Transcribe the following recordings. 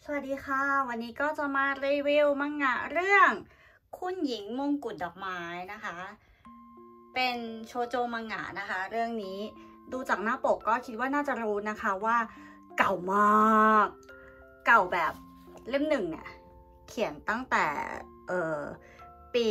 วัสดีค่ะวันนี้ก็จะมารีวิวมังงะเรื่องคุณหญิงมงกุฎดอกไม้นะคะเป็นโชโจมังงะนะคะเรื่องนี้ดูจากหน้าปกก็คิดว่าน่าจะรู้นะคะว่าเก่ามากเก่าแบบเล่มหนึ่งเนี่ยเขียนตั้งแต่ปี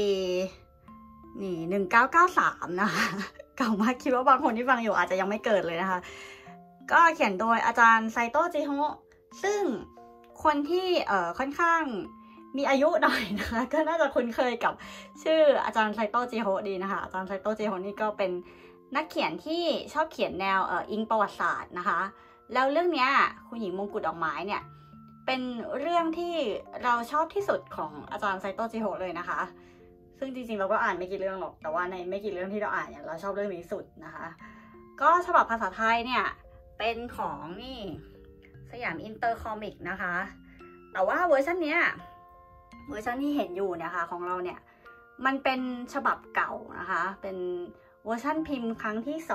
1993นะคะเก่ามากคิดว่าบางคนที่ฟังอยู่อาจจะยังไม่เกิดเลยนะคะก็เขียนโดยอาจารย์ไซโตะจิโฮะซึ่งคนที่ค่อนข้างมีอายุหน่อยนะคะก็น่าจะคุ้นเคยกับชื่ออาจารย์ไซโตะจิโฮะดีนะคะอาจารย์ไซโตะจิโฮะนี่ก็เป็นนักเขียนที่ชอบเขียนแนวอิงประวัติศาสตร์นะคะแล้วเรื่องนี้คุณหญิงมงกุฎดอกไม้เนี่ยเป็นเรื่องที่เราชอบที่สุดของอาจารย์ไซโตะจิโฮะเลยนะคะซึ่งจริงๆเราก็อ่านไม่กี่เรื่องหรอกแต่ว่าในไม่กี่เรื่องที่เราอ่านเนี่ยเราชอบเรื่องนี้สุดนะคะก็ฉบับภาษาไทยเนี่ยเป็นของนี่สยามอินเตอร์คอมิกนะคะแต่ว่าเวอร์ชันเนี้ยเวอร์ชันที่เห็นอยู่เนี่ยค่ะของเราเนี่ยมันเป็นฉบับเก่านะคะเป็นเวอร์ชันพิมพ์ครั้งที่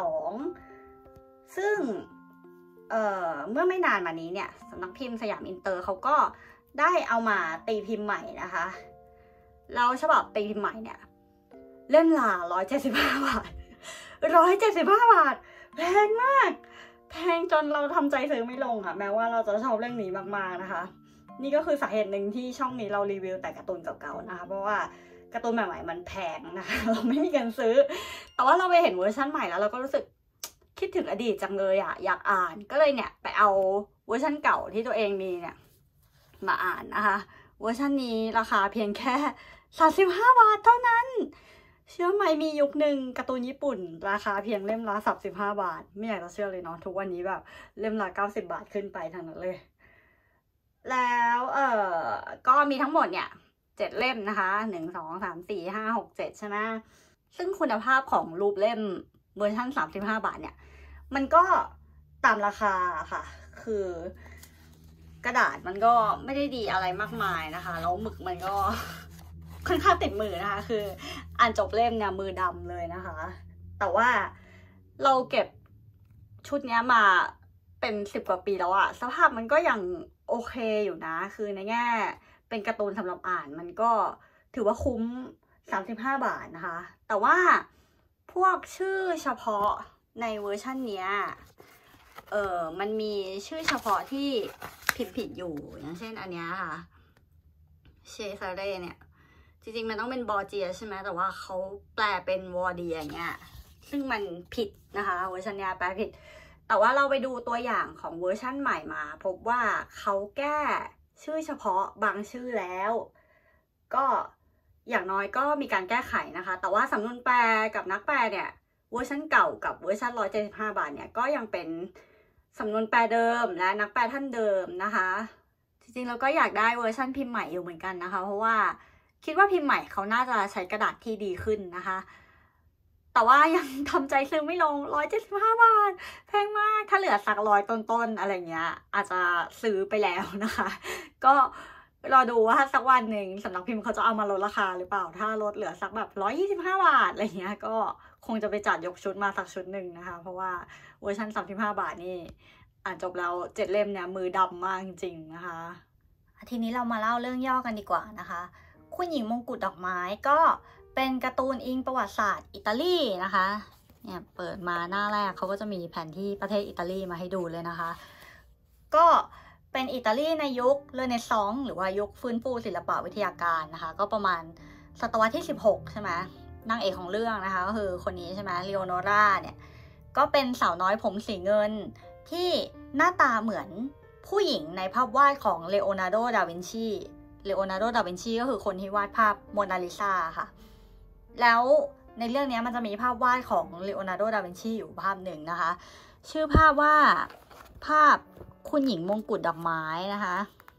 2ซึ่งเมื่อไม่นานมานี้เนี่ยสำนักพิมพ์สยามอินเตอร์เขาก็ได้เอามาตีพิมพ์ใหม่นะคะแล้วฉบับตีพิมพ์ใหม่เนี่ยเล่มละ175 บาท175 บาทแพงมากแพงจนเราทำใจซื้อไม่ลงค่ะแม้ว่าเราจะชอบเรื่องนี้มากๆนะคะนี่ก็คือสาเหตุหนึ่งที่ช่องนี้เรารีวิวแต่การ์ตูนเก่าๆนะคะเพราะว่าการ์ตูนใหม่ๆมันแพงนะคะเราไม่มีเงินซื้อแต่ว่าเราไปเห็นเวอร์ชันใหม่แล้วเราก็รู้สึกคิดถึงอดีตจังเลยอะอยากอ่านก็เลยเนี่ยไปเอาเวอร์ชันเก่าที่ตัวเองมีเนี่ยมาอ่านนะคะเวอร์ชันนี้ราคาเพียงแค่35 บาทเท่านั้นเชื่อไหมมียุคหนึ่งการ์ตูนญี่ปุ่นราคาเพียงเล่มละ35 บาทไม่อยากจะเชื่อเลยเนาะทุกวันนี้แบบเล่มละ90 บาทขึ้นไปทั้งนั้นเลยแล้วก็มีทั้งหมดเนี่ย7 เล่มนะคะ1 2 3 4 5 6 7ใช่ไหมซึ่งคุณภาพของรูปเล่มเวอร์ชัน35 บาทเนี่ยมันก็ตามราคาค่ะคือกระดาษมันก็ไม่ได้ดีอะไรมากมายนะคะแล้วหมึกมันก็ค่อนข้างติดมือนะคะคืออ่านจบเล่มเนี่ยมือดำเลยนะคะแต่ว่าเราเก็บชุดนี้มาเป็น10 กว่าปีแล้วอะสภาพมันก็ยังโอเคอยู่นะคือในแง่เป็นการ์ตูนสำหรับอ่านมันก็ถือว่าคุ้ม35 บาทนะคะแต่ว่าพวกชื่อเฉพาะในเวอร์ชันเนี้ยมันมีชื่อเฉพาะที่ผิดอยู่อย่างเช่นอันเนี้ยค่ะเชซาเร่เนี่ยจริงๆมันต้องเป็นบอร์เจียใช่ไหมแต่ว่าเขาแปลเป็นวอร์เดียอย่างเงี้ยซึ่งมันผิดนะคะเวอร์ชันนี้แปลผิดแต่ว่าเราไปดูตัวอย่างของเวอร์ชันใหม่มาพบว่าเขาแก้ชื่อเฉพาะบางชื่อแล้วก็อย่างน้อยก็มีการแก้ไขนะคะแต่ว่าสำนวนแปลกับนักแปลเนี่ยเวอร์ชันเก่ากับเวอร์ชัน175 บาทเนี่ยก็ยังเป็นสำนวนแปลเดิมและนักแปลท่านเดิมนะคะจริงๆเราก็อยากได้เวอร์ชันพิมพ์ใหม่อยู่เหมือนกันนะคะเพราะว่าคิดว่าพิมพ์ใหม่เขาน่าจะใช้กระดาษที่ดีขึ้นนะคะแต่ว่ายังทำใจซื้อไม่ลง175 บาทแพงมากถ้าเหลือสัก100ต้นๆอะไรเงี้ยอาจจะซื้อไปแล้วนะคะก็รอดูว่าสักวันหนึ่งสำนักพิมพ์เขาจะเอามาลดราคาหรือเปล่าถ้าลดเหลือสักแบบ125 บาทอะไรเงี้ยก็คงจะไปจัดยกชุดมาสักชุดหนึ่งนะคะเพราะว่าเวอร์ชัน35 บาทนี่อ่านจบแล้ว7 เล่มเนี่ยมือดำมากจริงๆนะคะทีนี้เรามาเล่าเรื่องย่อกันดีกว่านะคะคุณหญิงมงกุฎดอกไม้ก็เป็นการ์ตูนอิงประวัติศาสตร์อิตาลีนะคะเนี่ยเปิดมาหน้าแรกเขาก็จะมีแผนที่ประเทศอิตาลีมาให้ดูเลยนะคะก็เป็นอิตาลีในยุคเรเนซองส์หรือว่ายุคฟื้นฟูศิลปวิทยาการนะคะก็ประมาณศตวรรษที่16ใช่ไหมนางเอกของเรื่องนะคะก็คือคนนี้ใช่ไหมเลโอโนราเนี่ยก็เป็นสาวน้อยผมสีเงินที่หน้าตาเหมือนผู้หญิงในภาพวาดของเลโอนาร์โด ดาวินชีก็คือคนที่วาดภาพโมนาลิซาค่ะแล้วในเรื่องนี้มันจะมีภาพวาดของเลโอนาร์โด ดาวินชีอยู่ภาพหนึ่งนะคะชื่อภาพว่าภาพคุณหญิงมงกุฎดอกไม้นะคะ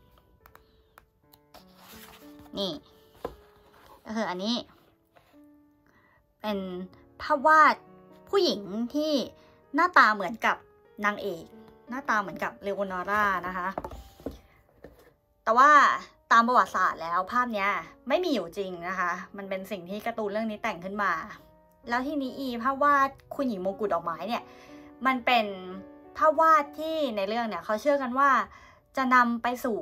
นี่ก็คืออันนี้เป็นภาพวาดผู้หญิงที่หน้าตาเหมือนกับนางเอกหน้าตาเหมือนกับเลโอนารานะคะแต่ว่าตามประวัติศาสตร์แล้วภาพนี้ไม่มีอยู่จริงนะคะมันเป็นสิ่งที่การ์ตูนเรื่องนี้แต่งขึ้นมาแล้วที่นี้ภาพวาดคุณหญิงมงกุฎดอกไม้เนี่ยมันเป็นภาพวาดที่ในเรื่องเนี่ยเขาเชื่อกันว่าจะนำไปสู่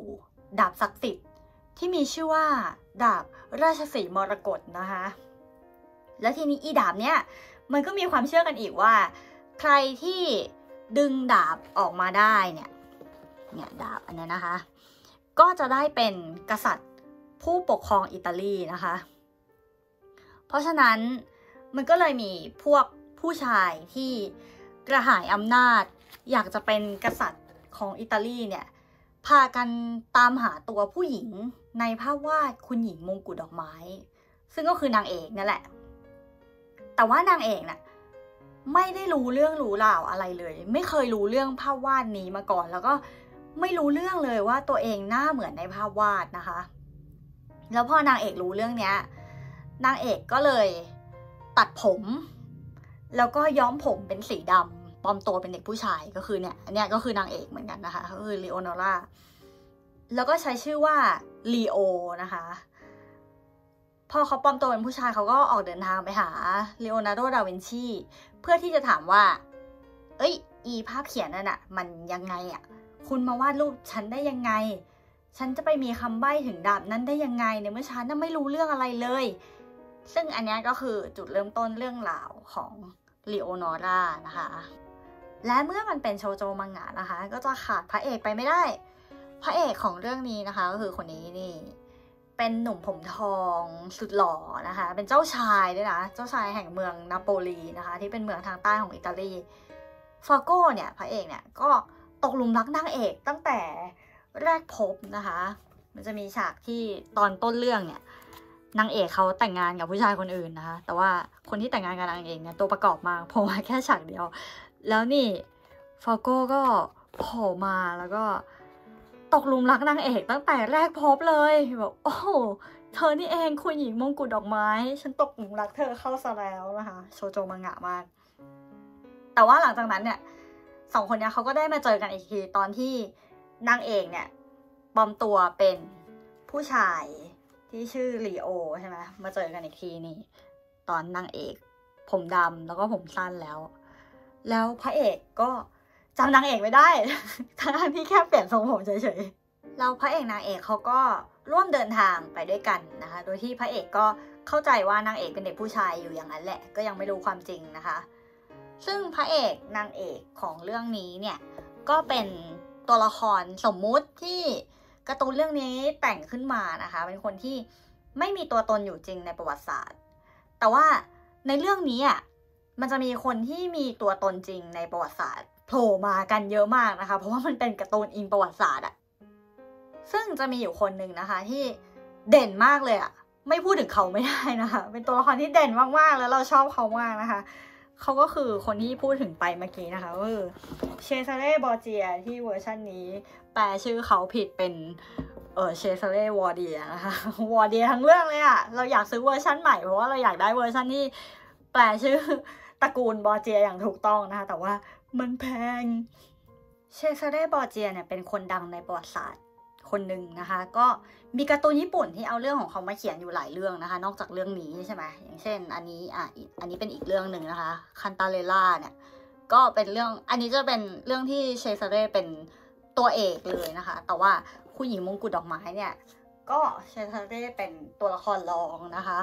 ดาบศักดิ์สิทธิ์ที่มีชื่อว่าดาบราชสีห์มรกตนะคะแล้วทีนี้อีดาบเนี้ยมันก็มีความเชื่อกันอีกว่าใครที่ดึงดาบออกมาได้เนี่ยดาบอันนี้นะคะก็จะได้เป็นกษัตริย์ผู้ปกครองอิตาลีนะคะเพราะฉะนั้นมันก็เลยมีพวกผู้ชายที่กระหายอำนาจอยากจะเป็นกษัตริย์ของอิตาลีเนี่ยพากันตามหาตัวผู้หญิงในภาพวาดคุณหญิงมงกุฎดอกไม้ซึ่งก็คือนางเอกนั่นแหละแต่ว่านางเอกน่ะไม่ได้รู้เรื่องรู้ราวอะไรเลยไม่เคยรู้เรื่องภาพวาดนี้มาก่อนแล้วก็ไม่รู้เรื่องเลยว่าตัวเองหน้าเหมือนในภาพวาดนะคะแล้วพอนางเอกรู้เรื่องเนี้ยนางเอกก็เลยตัดผมแล้วก็ย้อมผมเป็นสีดำปลอมตัวเป็นเด็กผู้ชายก็คือเนี่ยอันเนี้ยก็คือนางเอกเหมือนกันนะคะก็คือลีโอโนราแล้วก็ใช้ชื่อว่าลีโอนะคะพอเขาปลอมตัวเป็นผู้ชายเขาก็ออกเดินทางไปหาลีโอนาร์โด ดาวินชีเพื่อที่จะถามว่าอีภาพเขียนนั่นน่ะมันยังไงอ่ะคุณมาวาดรูปฉันได้ยังไงฉันจะไปมีคำใบ้ถึงดาบนั้นได้ยังไงเนี่ยเมื่อฉันน่ะไม่รู้เรื่องอะไรเลยซึ่งอันนี้ก็คือจุดเริ่มต้นเรื่องราวของลีโอโนรานะคะและเมื่อมันเป็นโชโจมังงะนะคะก็จะขาดพระเอกไปไม่ได้พระเอกของเรื่องนี้นะคะก็คือคนนี้นี่เป็นหนุ่มผมทองสุดหล่อนะคะเป็นเจ้าชายด้วยนะเจ้าชายแห่งเมืองนาโปลีนะคะที่เป็นเมืองทางใต้ของอิตาลีฟาโก้เนี่ยพระเอกเนี่ยก็ตกหลุมรักนางเอกตั้งแต่แรกพบนะคะมันจะมีฉากที่ตอนต้นเรื่องเนี่ยนางเอกเขาแต่งงานกับผู้ชายคนอื่นนะคะแต่ว่าคนที่แต่งงานกับนางเอกเนี่ยตัวประกอบมาโผล่มาแค่ฉากเดียวแล้วนี่ฟาโก้ก็โผล่มาแล้วก็ตกหลุมรักนางเอกตั้งแต่แรกพบเลยแบบโอ้โหเธอนี่เองคุณหญิงมงกุฎดอกไม้ฉันตกหลุมรักเธอเข้าซะแล้วนะคะโชโจมังงะมากแต่ว่าหลังจากนั้นเนี่ยสองคนนี้เขาก็ได้มาเจอกันอีกทีตอนที่นางเอกเนี่ยปลอมตัวเป็นผู้ชายที่ชื่อลีโอใช่ไหมมาเจอกันอีกทีนี่ตอนนางเอกผมดำแล้วก็ผมสั้นแล้วพระเอกก็จำนางเอกไม่ได้ทั้งที่แค่เปลี่ยนทรงผมเฉยๆแล้วพระเอกนางเอกเขาก็ร่วมเดินทางไปด้วยกันนะคะโดยที่พระเอกก็เข้าใจว่านางเอกเป็นเด็กผู้ชายอยู่อย่างนั้นแหละก็ยังไม่รู้ความจริงนะคะซึ่งพระเอกนางเอกของเรื่องนี้เนี่ยก็เป็นตัวละครสมมุติที่การ์ตูนเรื่องนี้แต่งขึ้นมานะคะเป็นคนที่ไม่มีตัวตนอยู่จริงในประวัติศาสตร์แต่ว่าในเรื่องนี้อ่ะมันจะมีคนที่มีตัวตนจริงในประวัติศาสตร์โผล่มากันเยอะมากนะคะเพราะว่ามันเป็นการ์ตูนอิงประวัติศาสตร์อ่ะซึ่งจะมีอยู่คนหนึ่งนะคะที่เด่นมากเลยอ่ะไม่พูดถึงเขาไม่ได้นะคะเป็นตัวละครที่เด่นมากๆแล้วเราชอบเขามากนะคะเขาก็คือคนที่พูดถึงไปเมื่อกี้นะคะก็คือเชซาเร่บอร์เจียที่เวอร์ชันนี้แปลชื่อเขาผิดเป็นเชซาเร่วอร์เดียนะคะวอร์เดียทั้งเรื่องเลยอ่ะเราอยากซื้อเวอร์ชันใหม่เพราะว่าเราอยากได้เวอร์ชันที่แปลชื่อตระกูลบอร์เจียอย่างถูกต้องนะคะแต่ว่ามันแพงเชซาเร่บอร์เจียเนี่ยเป็นคนดังในประวัติศาสตร์คนหนึ่งนะคะก็มีการ์ตูนญี่ปุ่นที่เอาเรื่องของเขามาเขียนอยู่หลายเรื่องนะคะนอกจากเรื่องนี้ใช่ไหมอย่างเช่นอันนี้เป็นอีกเรื่องหนึ่งนะคะคันตาเลล่าเนี่ยก็เป็นเรื่องอันนี้จะเป็นเรื่องที่เชซาเร่เป็นตัวเอกเลยนะคะแต่ว่าคุณหญิงมงกุฎดอกไม้เนี่ยก็เชซาเร่เป็นตัวละครรองนะคะ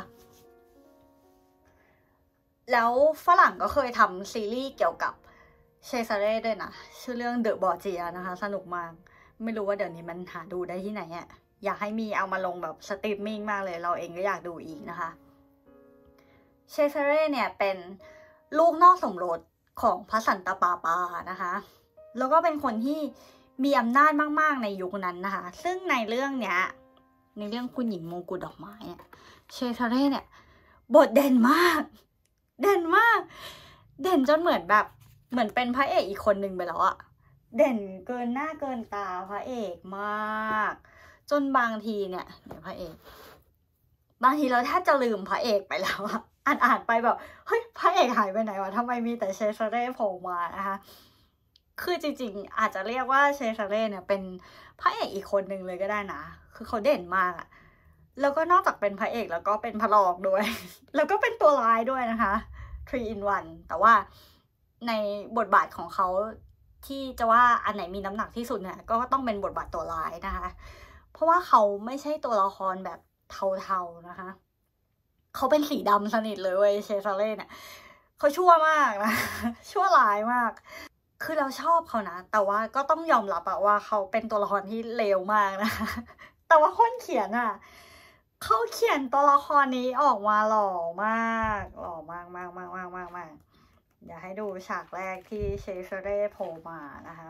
แล้วฝรั่งก็เคยทำซีรีส์เกี่ยวกับเชซาเร่ด้วยนะชื่อเรื่องเดอะบอร์เจียนะคะสนุกมากไม่รู้ว่าเดี๋ยวนี้มันหาดูได้ที่ไหนอ่ะอยากให้มีเอามาลงแบบสตรีมมิ่งมากเลยเราเองก็อยากดูอีกนะคะเชซาเร่เนี่ยเป็นลูกนอกสมรสของพระสันตะปาปานะคะแล้วก็เป็นคนที่มีอำนาจมากๆในยุคนั้นนะคะซึ่งในเรื่องเนี้ยในเรื่องคุณหญิงมงกุฎดอกไม้เนี่ยเชซาเร่เนี่ยบทเด่นมากเด่นจนเหมือนเป็นพระเอกอีกคนนึงไปแล้วอะเด่นเกินหน้าเกินตาพระเอกมากจนบางทีเนี่ยพระเอกบางทีเราแทบจะลืมพระเอกไปแล้วอะอ่านไปแบบเฮ้ยพระเอกหายไปไหนวะทำไมมีแต่เชซาเร่โผล่มานะคะคือจริงๆอาจจะเรียกว่าเชซาเร่เนี่ยเป็นพระเอกอีกคนนึงเลยก็ได้นะคือเขาเด่นมากอะแล้วก็นอกจากเป็นพระเอกแล้วก็เป็นพระรองด้วย แล้วก็เป็นตัวร้ายด้วยนะคะ3 in 1แต่ว่าในบทบาทของเขาที่จะว่าอันไหนมีน้ำหนักที่สุดเนี่ยก็ต้องเป็นบทบาทตัวร้ายนะคะเพราะว่าเขาไม่ใช่ตัวละครแบบเทาๆนะคะเขาเป็นสีดำสนิทเลยเว้ยเชซาเล่เนี่ยเขาชั่วมากนะ ชั่วร้ายมาก คือเราชอบเขานะแต่ว่าก็ต้องยอมรับอะว่าเขาเป็นตัวละครที่เลวมากนะคะ แต่ว่าคนเขียนอะเขาเขียนตัวละครนี้ออกมาหล่อมากหล่อมากมากมากมากมากมากอยากให้ดูฉากแรกที่เชซาเล่โผล่มานะคะ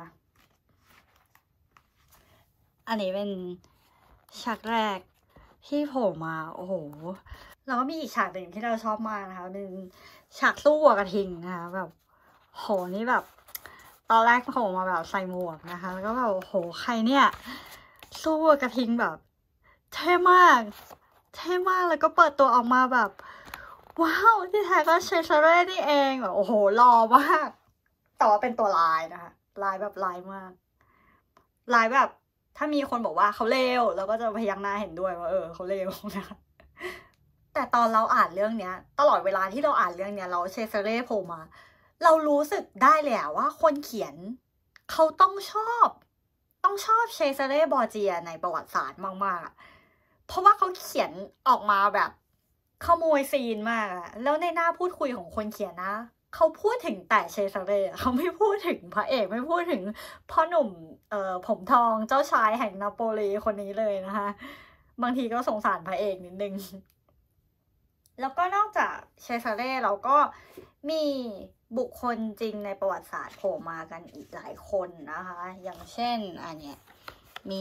อันนี้เป็นฉากแรกที่โผล่มาโอ้โหแล้วก็มีอีกฉากหนึ่งที่เราชอบมากนะคะเป็นฉากสู้วัวกระทิงนะคะแบบโหนี่แบบตอนแรกโผล่มาแบบใส่หมวกนะคะแล้วก็แบบโหใครเนี่ยสู้วัวกระทิงแบบเท่มากแล้วก็เปิดตัวออกมาแบบว้าวที่แท้ก็เชซาเร่นี่เองแบบโอ้โหหล่อมากแต่ว่าเป็นตัวลายนะคะลายแบบลายมากลายแบบถ้ามีคนบอกว่าเขาเลวเราก็จะพยักหน้าเห็นด้วยว่าเขาเลวนะคะแต่ตอนเราอ่านเรื่องเนี้ยตลอดเวลาที่เราอ่านเรื่องเนี้ยเราเชซาเร่โผล่มาเรารู้สึกได้เลยว่าคนเขียนเขาต้องชอบเชซาเร่บอร์เจียในประวัติศาสตร์มากๆเพราะว่าเขาเขียนออกมาแบบขโมยซีนมากอะแล้วในหน้าพูดคุยของคนเขียนนะเขาพูดถึงแต่เชซาเร่เขาไม่พูดถึงพระเอกไม่พูดถึงพ่อหนุ่มผมทองเจ้าชายแห่งนาโปลีคนนี้เลยนะคะบางทีก็สงสารพระเอกนิดนึงแล้วก็นอกจากเชซาเร่เราก็มีบุคคลจริงในประวัติศาสตร์โผล่มากันอีกหลายคนนะคะอย่างเช่นอันเนี้ยมี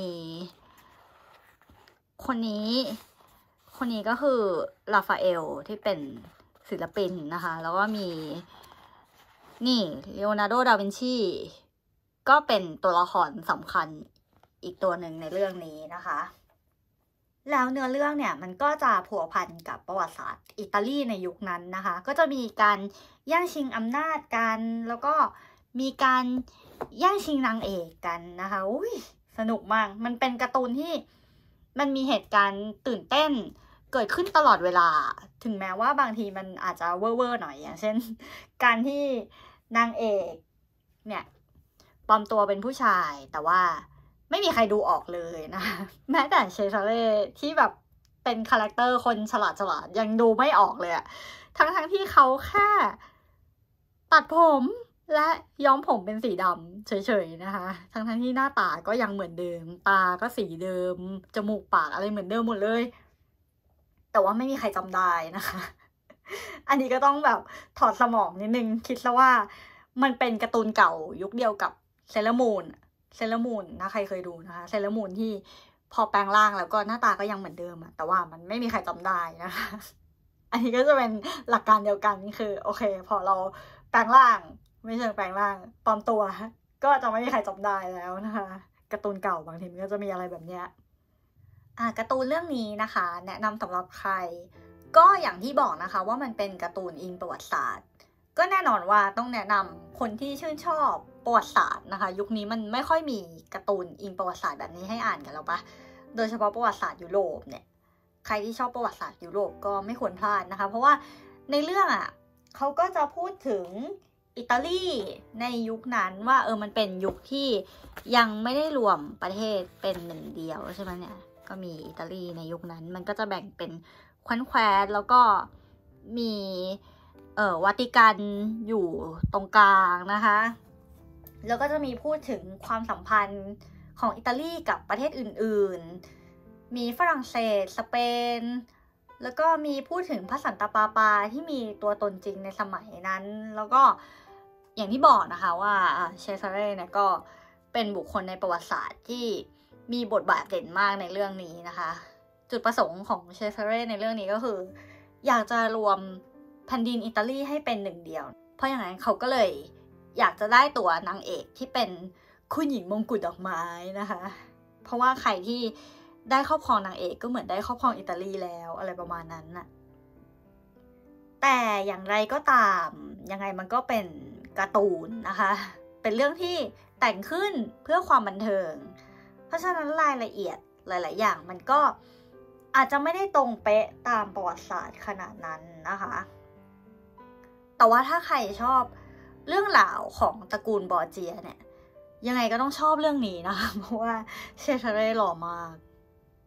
คนนี้ก็คือราฟาเอลที่เป็นศิลปินนะคะแล้วก็มีนี่เลโอนาร์โด ดาวินชีก็เป็นตัวละครสำคัญอีกตัวหนึ่งในเรื่องนี้นะคะแล้วเนื้อเรื่องเนี่ยมันก็จะผัวพันกับประวัติศาสตร์อิตาลีในยุคนั้นนะคะก็จะมีการแย่งชิงอำนาจกันแล้วก็มีการแย่งชิงนางเอกกันนะคะอุ้ยสนุกมากมันเป็นการ์ตูนที่มันมีเหตุการณ์ตื่นเต้นเกิดขึ้นตลอดเวลาถึงแม้ว่าบางทีมันอาจจะเว่อร์หน่อยอย่างเช่นการที่นางเอกเนี่ยปลอมตัวเป็นผู้ชายแต่ว่าไม่มีใครดูออกเลยนะแม้แต่เชซาเล่ที่แบบเป็นคาแรคเตอร์คนฉลาดยังดูไม่ออกเลยอะทั้งที่เขาแค่ตัดผมและย้อมผมเป็นสีดำเฉยๆนะคะทั้งที่หน้าตาก็ยังเหมือนเดิมตาก็สีเดิมจมูกปากอะไรเหมือนเดิมหมดเลยแต่ว่าไม่มีใครจำได้นะคะอันนี้ก็ต้องแบบถอดสมองนิดนึงคิดซะว่ามันเป็นการ์ตูนเก่ายุคเดียวกับเซเลอร์มูนนะใครเคยดูนะคะเซเลอร์มูนที่พอแปลงร่างแล้วก็หน้าตาก็ยังเหมือนเดิมอะแต่ว่ามันไม่มีใครจำได้นะคะ อันนี้ก็จะเป็นหลักการเดียวกันคือโอเคพอเราแปลงร่างไม่เชิงแปลงร่างปลอมตัวก็จะไม่มีใครจำได้แล้วนะคะการ์ตูนเก่าบางทีมันก็จะมีอะไรแบบเนี้ยการ์ตูนเรื่องนี้นะคะแนะนำสำหรับใครก็อย่างที่บอกนะคะว่ามันเป็นการ์ตูนอิงประวัติศาสตร์ก็แน่นอนว่าต้องแนะนำคนที่ชื่นชอบประวัติศาสตร์นะคะยุคนี้มันไม่ค่อยมีการ์ตูนอิงประวัติศาสตร์แบบนี้ให้อ่านกันแล้วปะโดยเฉพาะประวัติศาสตร์ยุโรปเนี่ยใครที่ชอบประวัติศาสตร์ยุโรปก็ไม่ควรพลาดนะคะเพราะว่าในเรื่องเขาก็จะพูดถึงอิตาลีในยุคนั้นว่ามันเป็นยุคที่ยังไม่ได้รวมประเทศเป็นหนึ่งเดียวใช่ไหมเนี่ยก็มีอิตาลีในยุคนั้นมันก็จะแบ่งเป็นแคว้นแล้วก็มีวาติกันอยู่ตรงกลางนะคะแล้วก็จะมีพูดถึงความสัมพันธ์ของอิตาลีกับประเทศอื่นๆมีฝรั่งเศสสเปนแล้วก็มีพูดถึงพระสันตะปาปาที่มีตัวตนจริงในสมัยนั้นแล้วก็อย่างที่บอกนะคะว่าเชซาเร่เนี่ยก็เป็นบุคคลในประวัติศาสตร์ที่มีบทบาทเด่นมากในเรื่องนี้นะคะจุดประสงค์ของเชซาเร่ในเรื่องนี้ก็คืออยากจะรวมแผ่นดินอิตาลีให้เป็นหนึ่งเดียวเพราะอย่างนั้นเขาก็เลยอยากจะได้ตัวนางเอกที่เป็นคุณหญิงมงกุฎดอกไม้นะคะเพราะว่าใครที่ได้ครอบครองนางเอกก็เหมือนได้ครอบครองอิตาลีแล้วอะไรประมาณนั้นน่ะแต่อย่างไรก็ตามยังไงมันก็เป็นการ์ตูนนะคะเป็นเรื่องที่แต่งขึ้นเพื่อความบันเทิงเพราะฉะนั้นรายละเอียดหลายๆอย่างมันก็อาจจะไม่ได้ตรงเป๊ะตามประวัติศาสตร์ขนาดนั้นนะคะแต่ว่าถ้าใครชอบเรื่องราวของตระกูลบอร์เจียเนี่ยยังไงก็ต้องชอบเรื่องนี้นะคะเพราะว่าเชซาเร่หล่อมาก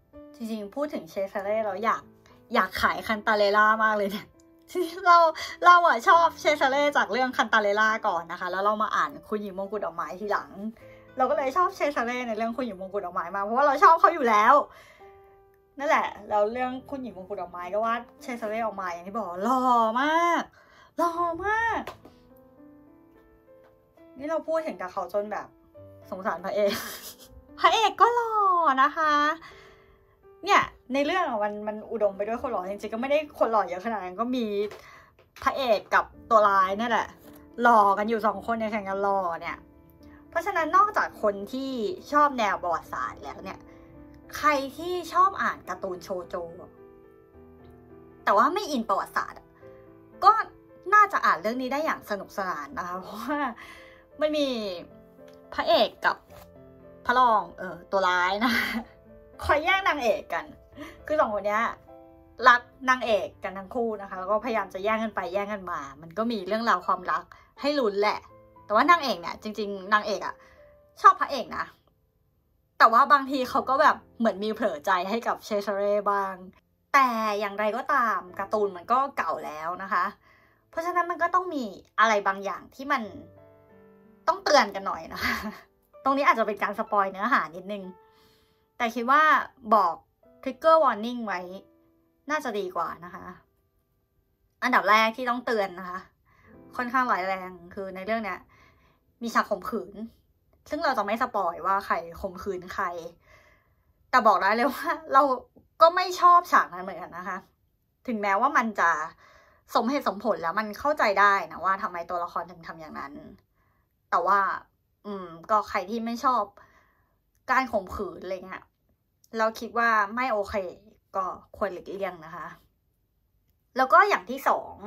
จริงๆพูดถึงเชซาเร่เราอยากขายคันตาเลล่ามากเลยเนี่ยเราอะชอบเชซาเร่จากเรื่องคันตาเลล่าก่อนนะคะแล้วเรามาอ่านคุณหญิงมงกุฎดอกไม้ทีหลังเราก็เลยชอบเชซาเร่ในเรื่องคุณหญิงมงกุฎดอกไม้มาเพราะว่าเราชอบเขาอยู่แล้วนั่นแหละแล้วเรื่องคุณหญิงมงกุฎดอกไม้ก็ว่าเชซาเร่ออกมาอย่างที่บอกหล่อมากนี่เราพูดถึงกับเขาจนแบบสงสารพระเอก พระเอกก็หล่อนะคะเนี่ยในเรื่องมันอุดมไปด้วยคนหล่อจริงๆก็ไม่ได้คนหล่อเยอะขนาดนั้นก็มีพระเอกกับตัวร้ายนั่นแหละหล่อกันอยู่2 คนในแข่งกันหล่อเนี่ยเพราะฉะนั้นนอกจากคนที่ชอบแนวประวัติศาสตร์แล้วเนี่ยใครที่ชอบอ่านการ์ตูนโชโจแต่ว่าไม่อินประวัติศาสตร์ก็น่าจะอ่านเรื่องนี้ได้อย่างสนุกสนานนะคะเพราะว่ามันมีพระเอกกับพระรองตัวร้ายนะคอยแย่งนางเอกกันคือ2 คนนี้รักนางเอกกันทั้งคู่นะคะแล้วก็พยายามจะแย่งกันไปแย่งกันมามันก็มีเรื่องราวความรักให้ลุ้นแหละแต่ว่านางเอกเนี่ยจริงๆนางเอกอะชอบพระเอกนะแต่ว่าบางทีเขาก็แบบเหมือนมีเผลอใจให้กับเชซาเร่บ้างแต่อย่างไรก็ตามการ์ตูนมันก็เก่าแล้วนะคะเพราะฉะนั้นมันก็ต้องมีอะไรบางอย่างที่มันต้องเตือนกันหน่อยนะคะตรงนี้อาจจะเป็นการสปอยเนื้อหานิดนึงแต่คิดว่าบอก trigger warning ไว้น่าจะดีกว่านะคะอันดับแรกที่ต้องเตือนนะคะค่อนข้างร้ายแรงคือในเรื่องเนี้ยมีฉากข่มขืนซึ่งเราจะไม่สปอยว่าใครข่มขืนใครแต่บอกได้เลยว่าเราก็ไม่ชอบฉากนั้นเหมือนกันนะคะถึงแม้ว่ามันจะสมเหตุสมผลแล้วมันเข้าใจได้นะว่าทำไมตัวละครถึงทำอย่างนั้นแต่ว่าก็ใครที่ไม่ชอบการข่มขืนอะไรเงี้ยเราคิดว่าไม่โอเคก็ควรหลีกเลี่ยงนะคะแล้วก็อย่างที่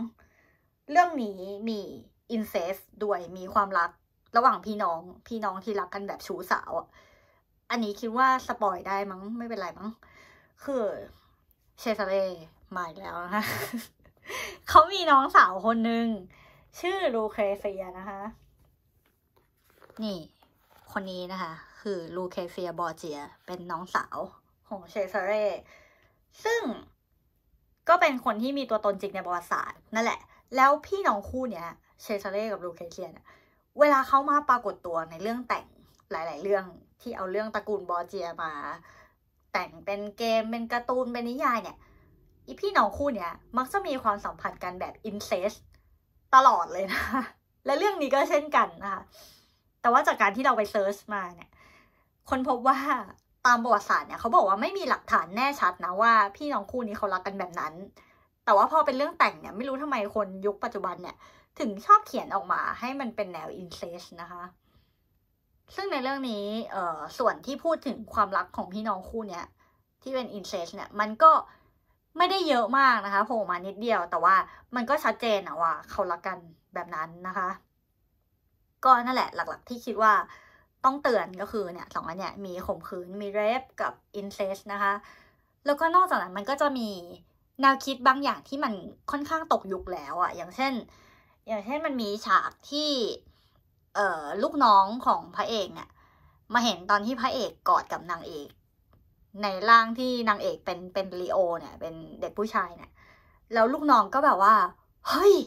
2เรื่องนี้มีอินเซสด้วยมีความรักระหว่างพี่น้องที่รักกันแบบชู้สาวอันนี้คิดว่าสปอยได้มั้งไม่เป็นไรมั้งคือเชซาเร่มาอีกแล้วนะคะ เขามีน้องสาวคนหนึ่งชื่อลูเคเซียนะคะนี่คนนี้นะคะคือลูเคเซียบอร์เจียเป็นน้องสาวของเชซาเร่ซึ่งก็เป็นคนที่มีตัวตนจริงในประวัติศาสตร์นั่นแหละแล้วพี่น้องคู่เนี้ยเชซาเร่กับลูเคเซียเนี่ยเวลาเขามาปรากฏตัวในเรื่องแต่งหลายๆเรื่องที่เอาเรื่องตระกูลบอร์เจียมาแต่งเป็นเกมเป็นการ์ตูนเป็นนิยายเนี่ยอีพี่น้องคู่เนี้ยมักจะมีความสัมพันธ์กันแบบอินเซสตลอดเลยนะและเรื่องนี้ก็เช่นกันนะคะแต่ว่าจากการที่เราไปเซิร์ชมาเนี่ยคนพบว่าตามประวัติศาสตร์เนี่ยเขาบอกว่าไม่มีหลักฐานแน่ชัดนะว่าพี่น้องคู่นี้เขารักกันแบบนั้นแต่ว่าพอเป็นเรื่องแต่งเนี่ยไม่รู้ทำไมคนยุคปัจจุบันเนี่ยถึงชอบเขียนออกมาให้มันเป็นแนวอินเซสนะคะซึ่งในเรื่องนี้ส่วนที่พูดถึงความรักของพี่น้องคู่เนี้ยที่เป็นอินเซสเนี่ยมันก็ไม่ได้เยอะมากนะคะโผล่มานิดเดียวแต่ว่ามันก็ชัดเจนนะว่าเขารักกันแบบนั้นนะคะก็นั่นแหละหลักๆที่คิดว่าต้องเตือนก็คือเนี่ย2 อันเนี่ยมีข่มขืนมีเรปกับอินเซสนะคะแล้วก็นอกจากนั้นมันก็จะมีแนวคิดบางอย่างที่มันค่อนข้างตกยุคแล้วอะอย่างเช่นมันมีฉากที่ลูกน้องของพระเอกเนี่ยมาเห็นตอนที่พระเอกกอดกับนางเอกในร่างที่นางเอกเป็นลีโอเนี่ยเป็นเด็กผู้ชายเนี่ยแล้วลูกน้องก็แบบว่าเฮ้ย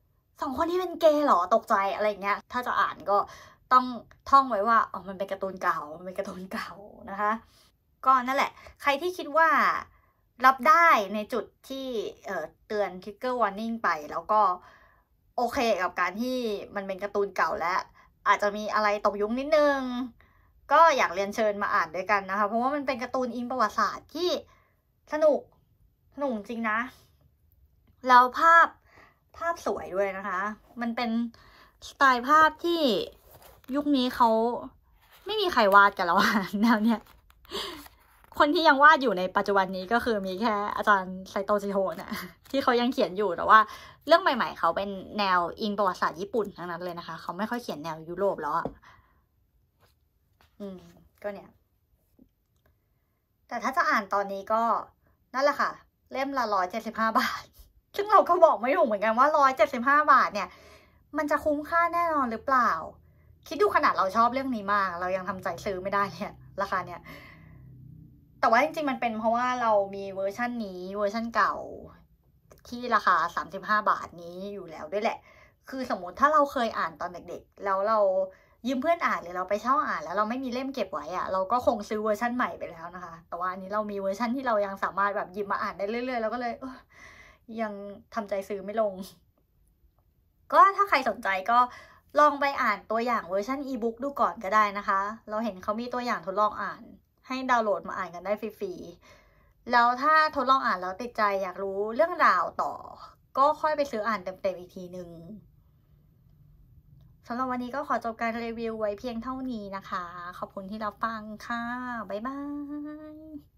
2 คนนี้เป็นเกย์เหรอตกใจอะไรเงี้ยถ้าจะอ่านก็ต้องท่องไว้ว่ามันเป็นการ์ตูนเก่านะคะก็นั่นแหละใครที่คิดว่ารับได้ในจุดที่เตือน trigger warning ไปแล้วก็โอเคกับการที่มันเป็นการ์ตูนเก่าและอาจจะมีอะไรตกยุคนิดนึงก็อยากเรียนเชิญมาอ่านด้วยกันนะคะเพราะว่ามันเป็นการ์ตูนอิงประวัติศาสตร์ที่สนุกจริงนะแล้วภาพสวยด้วยนะคะมันเป็นสไตล์ภาพที่ยุคนี้เขาไม่มีใครวาดกันแล้วแนวเนี้ยคนที่ยังวาดอยู่ในปัจจุบันนี้ก็คือมีแค่อาจารย์ไซโตจิโฮะที่เขายังเขียนอยู่แต่ว่าเรื่องใหม่ๆเขาเป็นแนวอิงประวัติศาสตร์ญี่ปุ่นทั้งนั้นเลยนะคะเขาไม่ค่อยเขียนแนวยุโรปแล้วก็เนี่ยแต่ถ้าจะอ่านตอนนี้ก็นั่นแหละค่ะเล่มละ175 บาทซึ่งเราก็บอกไม่ถูกเหมือนกันว่า175 บาทเนี่ยมันจะคุ้มค่าแน่นอนหรือเปล่าคิดดูขนาดเราชอบเรื่องนี้มากเรายังทำใจซื้อไม่ได้เนี่ยราคาเนี่ยแต่ว่าจริงๆมันเป็นเพราะว่าเรามีเวอร์ชันนี้เวอร์ชันเก่าที่ราคา35 บาทนี้อยู่แล้วด้วยแหละคือสมมติถ้าเราเคยอ่านตอนเด็กๆแล้วเรายืมเพื่อนอ่านหรือเราไปเช่าอ่านแล้วเราไม่มีเล่มเก็บไว้อะเราก็คงซื้อเวอร์ชันใหม่ไปแล้วนะคะแต่ว่าอันนี้เรามีเวอร์ชันที่เรายังสามารถแบบหยิบมาอ่านได้เรื่อยๆแล้วก็เลยยังทำใจซื้อไม่ลงก็ถ้าใครสนใจก็ลองไปอ่านตัวอย่างเวอร์ชันอีบุ๊กดูก่อนก็ได้นะคะเราเห็นเขามีตัวอย่างทดลองอ่านให้ดาวน์โหลดมาอ่านกันได้ฟรีๆแล้วถ้าทดลองอ่านแล้วติดใจอยากรู้เรื่องราวต่อก็ค่อยไปซื้ออ่านเต็มๆอีกทีนึงสำหรับวันนี้ก็ขอจบการรีวิวไว้เพียงเท่านี้นะคะขอบคุณที่รับฟังค่ะบ๊ายบาย